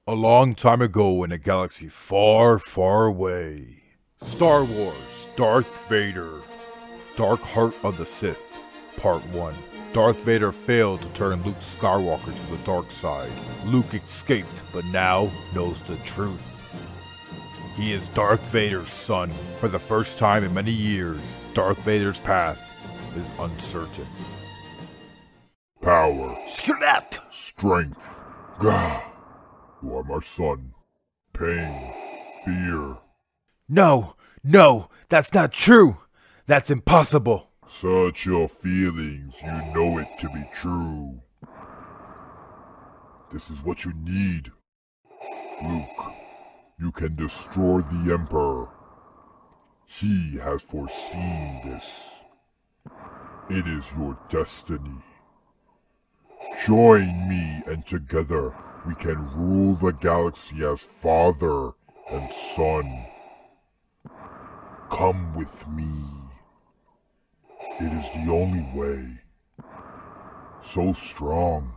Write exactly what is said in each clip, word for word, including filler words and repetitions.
A long time ago in a galaxy far, far away. Star Wars, Darth Vader. Dark Heart of the Sith, Part one. Darth Vader failed to turn Luke Skywalker to the dark side. Luke escaped, but now knows the truth. He is Darth Vader's son. For the first time in many years, Darth Vader's path is uncertain. Power. Skrat. Strength. Gah. You are my son. Pain. Fear. No, no, that's not true. That's impossible. Search your feelings. You know it to be true. This is what you need. Luke, you can destroy the Emperor. He has foreseen this. It is your destiny. Join me, and together we can rule the galaxy as father and son. Come with me. It is the only way. So strong,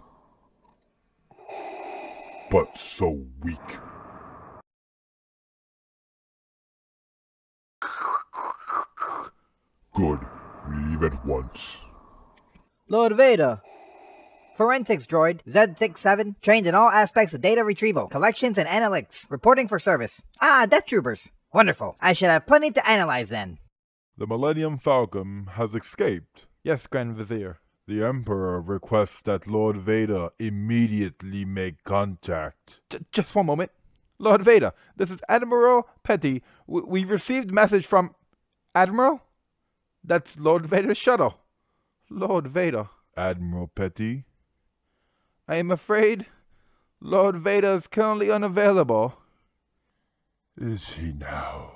but so weak. Good. We leave at once. Lord Vader. Forensics droid Z sixty-seven, trained in all aspects of data retrieval, collections, and analytics. Reporting for service. Ah, Death Troopers. Wonderful. I should have plenty to analyze then. The Millennium Falcon has escaped. Yes, Grand Vizier. The Emperor requests that Lord Vader immediately make contact. J just one moment. Lord Vader, this is Admiral Petty. W we received message from... Admiral? That's Lord Vader's shuttle. Lord Vader. Admiral Petty? I am afraid Lord Vader is currently unavailable. Is he now?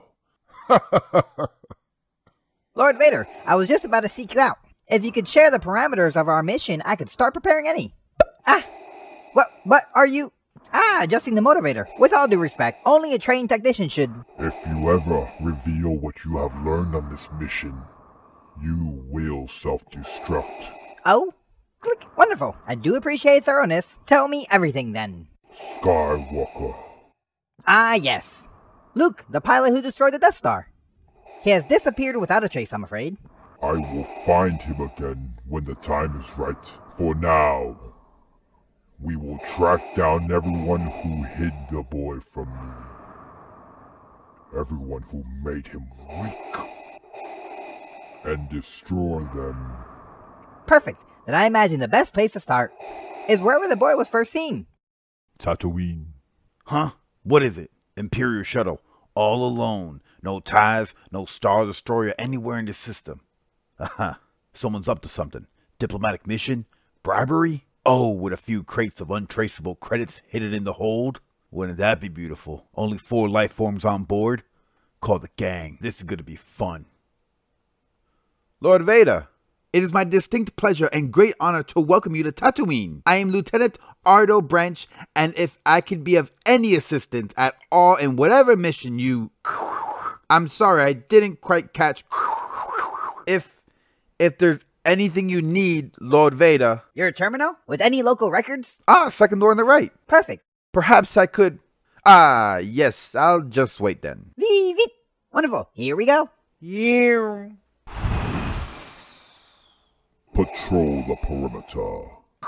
Lord Vader, I was just about to seek you out. If you could share the parameters of our mission, I could start preparing any. Ah! What, what are you... Ah, adjusting the motivator. With all due respect, only a trained technician should... If you ever reveal what you have learned on this mission, you will self-destruct. Oh? Click. Wonderful. I do appreciate thoroughness. Tell me everything then. Skywalker. Ah, yes. Luke, the pilot who destroyed the Death Star. He has disappeared without a trace, I'm afraid. I will find him again when the time is right. For now, we will track down everyone who hid the boy from me. Everyone who made him weak. And destroy them. Perfect. Then I imagine the best place to start is wherever the boy was first seen. Tatooine. Huh? What is it? Imperial shuttle. All alone. No ties, no Star Destroyer anywhere in the system. Aha. Someone's up to something. Diplomatic mission? Bribery? Oh, with a few crates of untraceable credits hidden in the hold? Wouldn't that be beautiful? Only four life forms on board? Call the gang. This is going to be fun. Lord Vader, it is my distinct pleasure and great honor to welcome you to Tatooine. I am Lieutenant Ardo Branch, and if I can be of any assistance at all in whatever mission you... I'm sorry, I didn't quite catch... If... If there's anything you need, Lord Vader... Your terminal? With any local records? Ah, second door on the right. Perfect. Perhaps I could... Ah, yes, I'll just wait then. Vee, vee. Wonderful. Here we go. Yeah. Patrol the perimeter.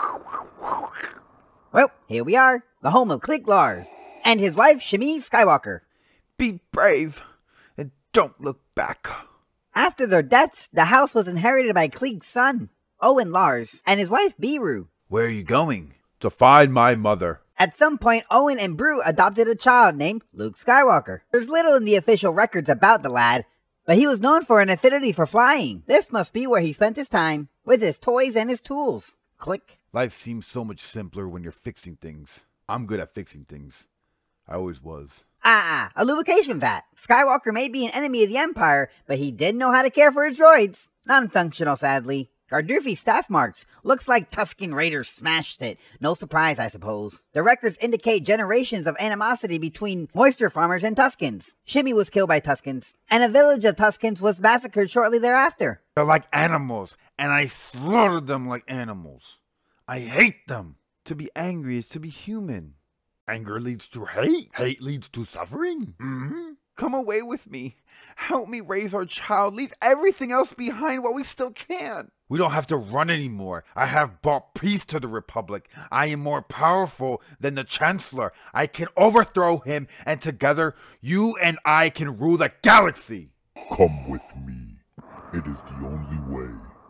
Well, here we are. The home of Click Lars. And his wife, Shmi Skywalker. Be brave. And don't look back. After their deaths, the house was inherited by Klieg's son, Owen Lars, and his wife, Beru. Where are you going? To find my mother. At some point, Owen and Beru adopted a child named Luke Skywalker. There's little in the official records about the lad, but he was known for an affinity for flying. This must be where he spent his time, with his toys and his tools. Click. Life seems so much simpler when you're fixing things. I'm good at fixing things. I always was. Ah, a lubrication vat. Skywalker may be an enemy of the Empire, but he did know how to care for his droids. Non-functional, sadly. Gardurfi's staff marks. Looks like Tusken Raiders smashed it. No surprise, I suppose. The records indicate generations of animosity between moisture farmers and Tuskens. Shimmy was killed by Tuskens, and a village of Tuskens was massacred shortly thereafter. They're like animals, and I slaughtered them like animals. I hate them. To be angry is to be human. Anger leads to hate. Hate leads to suffering. Mm-hmm. Come away with me. Help me raise our child. Leave everything else behind while we still can. We don't have to run anymore. I have brought peace to the Republic. I am more powerful than the Chancellor. I can overthrow him, and together you and I can rule the galaxy. Come with me. It is the only way.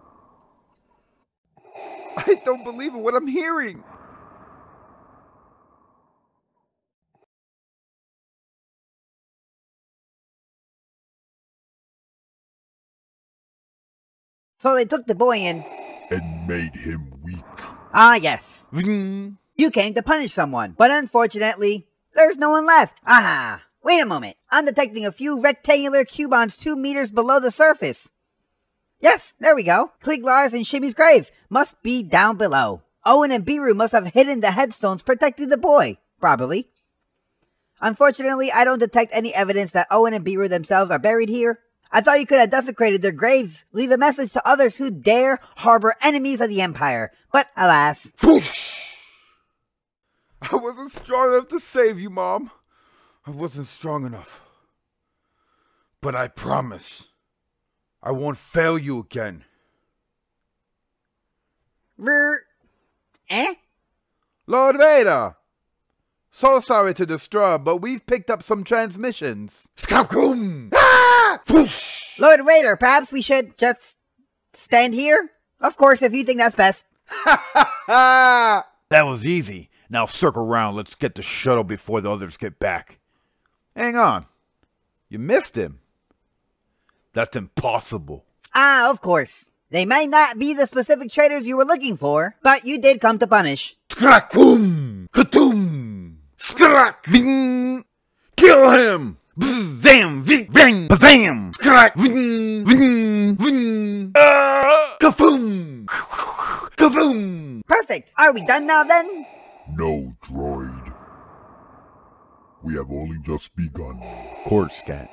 I don't believe in what I'm hearing. So they took the boy in. And made him weak. Ah, yes. Mm. You came to punish someone, but unfortunately, there's no one left. Aha! Wait a moment. I'm detecting a few rectangular cubons two meters below the surface. Yes, there we go. Kliglar's and Shimmy's grave must be down below. Owen and Beeroo must have hidden the headstones protecting the boy. Probably. Unfortunately, I don't detect any evidence that Owen and Beeroo themselves are buried here. I thought you could have desecrated their graves, leave a message to others who dare harbor enemies of the Empire. But alas. I wasn't strong enough to save you, Mom. I wasn't strong enough. But I promise, I won't fail you again. Ver... Eh? Lord Vader! So sorry to disturb, but we've picked up some transmissions. Skawkoom! Ah! Lord Vader, perhaps we should just stand here? Of course, if you think that's best. That was easy. Now circle around. Let's get the shuttle before the others get back. Hang on. You missed him. That's impossible. Ah, of course. They might not be the specific traitors you were looking for, but you did come to punish. Skrakum! Katum! Skrak! Ving! Kill him! Bzam! Ving! Bang! Bazam! Skrak! Ving! Ving! Ving! Ah! Kafoom! Kafoom! Perfect. Are we done now then? No, droid. We have only just begun. Course scan.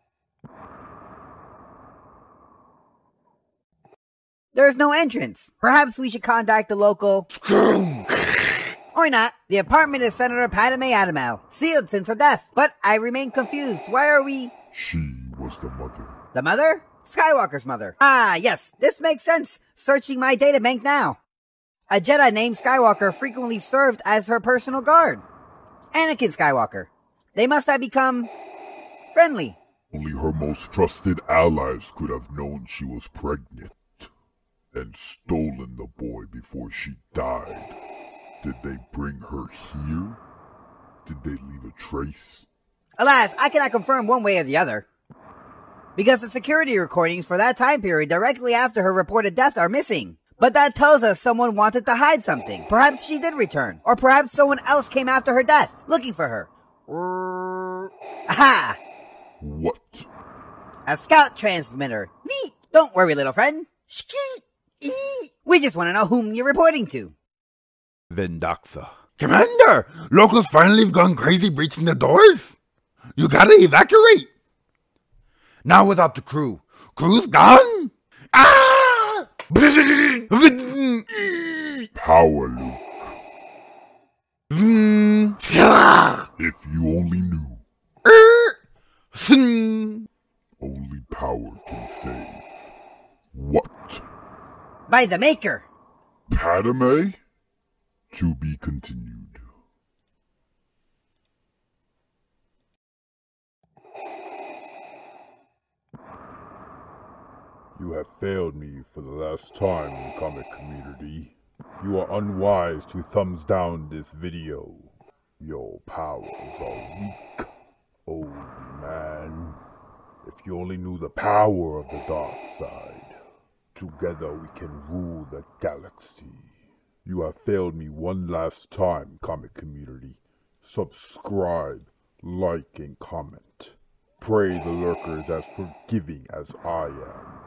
There's no entrance. Perhaps we should contact the local... Or not. The apartment is Senator Padme Adamel, sealed since her death. But I remain confused. Why are we... She was the mother. The mother? Skywalker's mother. Ah, yes. This makes sense. Searching my databank now. A Jedi named Skywalker frequently served as her personal guard. Anakin Skywalker. They must have become... friendly. Only her most trusted allies could have known she was pregnant. And stolen the boy before she died. Did they bring her here? Did they leave a trace? Alas, I cannot confirm one way or the other. Because the security recordings for that time period directly after her reported death are missing. But that tells us someone wanted to hide something. Perhaps she did return. Or perhaps someone else came after her death, looking for her. Aha! What? A scout transmitter. Neat! Don't worry, little friend. Skeet! Eee! We just want to know whom you're reporting to. Vendaxa. Commander! Locals finally have gone crazy breaching the doors? You gotta evacuate! Now without the crew. Crew's gone? Ah! Power, Luke. If you only knew. Only power can save. What? By the Maker. Padme? To be continued. You have failed me for the last time, comic community. You are unwise to thumbs down this video. Your powers are weak, old man. If you only knew the power of the dark side. Together we can rule the galaxy. You have failed me one last time, comic community. Subscribe, like, and comment. Pray the lurkers as forgiving as I am.